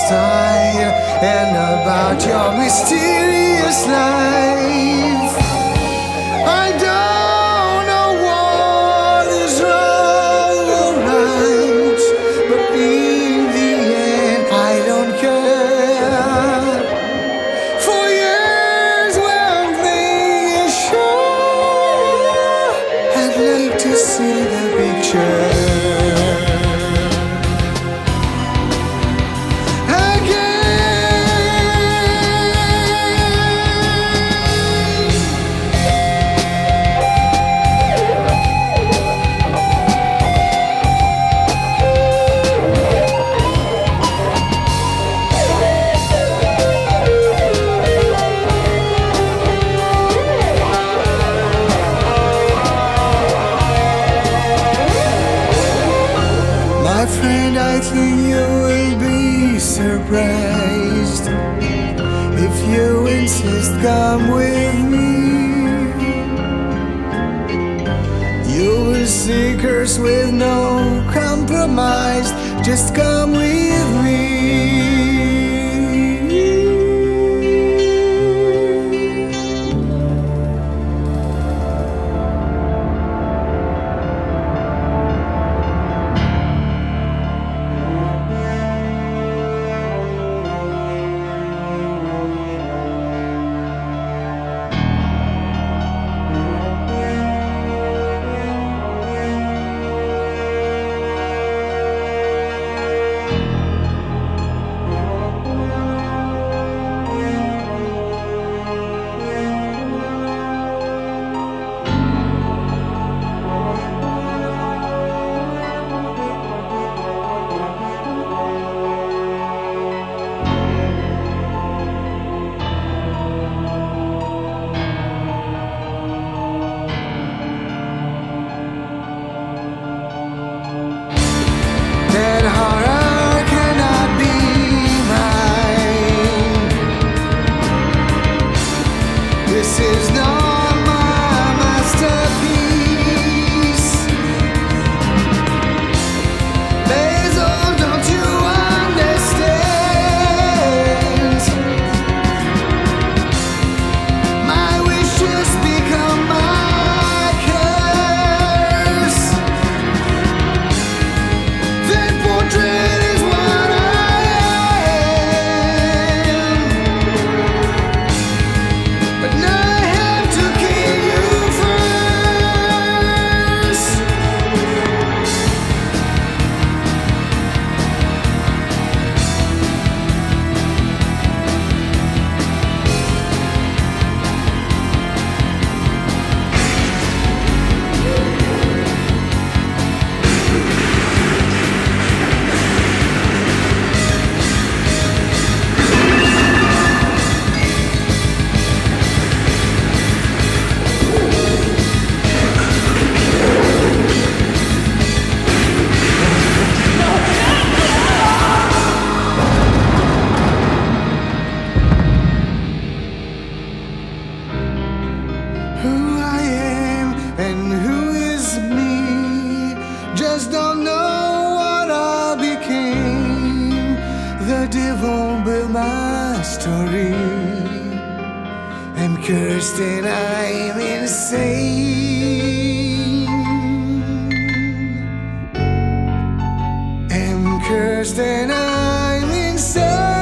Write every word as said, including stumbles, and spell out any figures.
style and about your mysterious life. I don't know what is wrong or right, but in the end I don't care. For years one thing is sure, I'd like to see the picture. My friend, I think you will be surprised if you insist, come with me. You will see curse with no compromise. Just come with me. That horror cannot be mine. This is not my masterpiece. Basil, don't you understand? My wishes become my curse. That portrait is what I am, but now I have to kill you first. Who I am and who is me, just don't know what I became. The devil built my story. I'm cursed and I'm insane. I'm cursed and I'm insane.